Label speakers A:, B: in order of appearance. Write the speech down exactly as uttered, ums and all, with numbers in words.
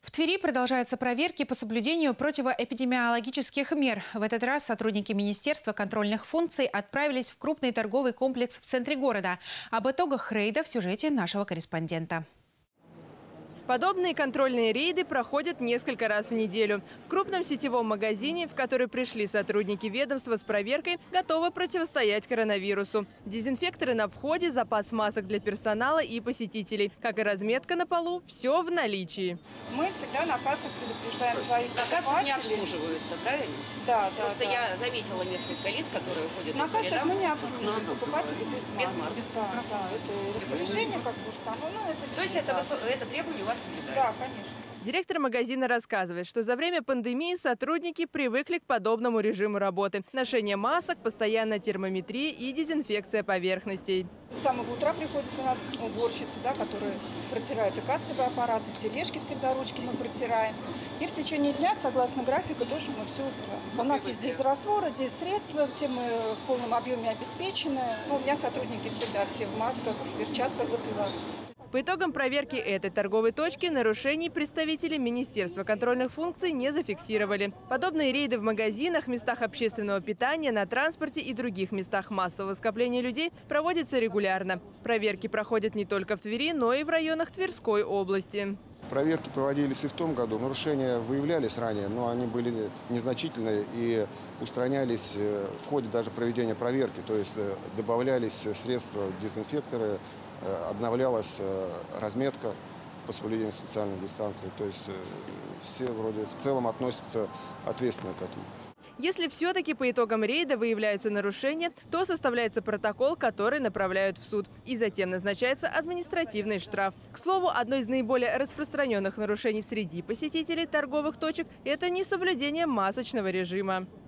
A: В Твери продолжаются проверки по соблюдению противоэпидемиологических мер. В этот раз сотрудники Министерства контрольных функций отправились в крупный торговый комплекс в центре города. Об итогах рейда в сюжете нашего корреспондента.
B: Подобные контрольные рейды проходят несколько раз в неделю. В крупном сетевом магазине, в который пришли сотрудники ведомства с проверкой, готовы противостоять коронавирусу. Дезинфекторы на входе, запас масок для персонала и посетителей. Как и разметка на полу, все в наличии.
C: Мы всегда на кассах предупреждаем своих
D: покупателей. На кассах не обслуживаются, правильно?
C: Да, да.
D: Просто
C: да.
D: я заметила несколько лиц, которые ходят
C: на
D: по
C: кассах
D: рядам.
C: мы не обслуживаем покупателей без масок.
D: Без масок.
C: Да, да, это распоряжение как бы установлено. Ну, это
D: То есть это, высо... это требование у вас соблюдается?
C: Да, конечно.
B: Директор магазина рассказывает, что за время пандемии сотрудники привыкли к подобному режиму работы. Ношение масок, постоянная термометрия и дезинфекция поверхностей.
C: С самого утра приходят у нас уборщицы, да, которые протирают и кассовые аппараты, тележки всегда ручки мы протираем. И в течение дня, согласно графику, тоже мы все убираем. У нас есть здесь растворы, здесь средства, все мы в полном объеме обеспечены. Ну, у меня сотрудники всегда все в масках, в перчатках закрывают.
B: По итогам проверки этой торговой точки нарушений представители Министерства контрольных функций не зафиксировали. Подобные рейды в магазинах, местах общественного питания, на транспорте и других местах массового скопления людей проводятся регулярно. Проверки проходят не только в Твери, но и в районах Тверской области.
E: Проверки проводились и в том году. Нарушения выявлялись ранее, но они были незначительные и устранялись в ходе даже проведения проверки. То есть добавлялись средства, дезинфекторы, обновлялась разметка по соблюдению социальной дистанции. То есть все вроде в целом относятся ответственно к этому.
B: Если все-таки по итогам рейда выявляются нарушения, то составляется протокол, который направляют в суд. И затем назначается административный штраф. К слову, одно из наиболее распространенных нарушений среди посетителей торговых точек – это несоблюдение масочного режима.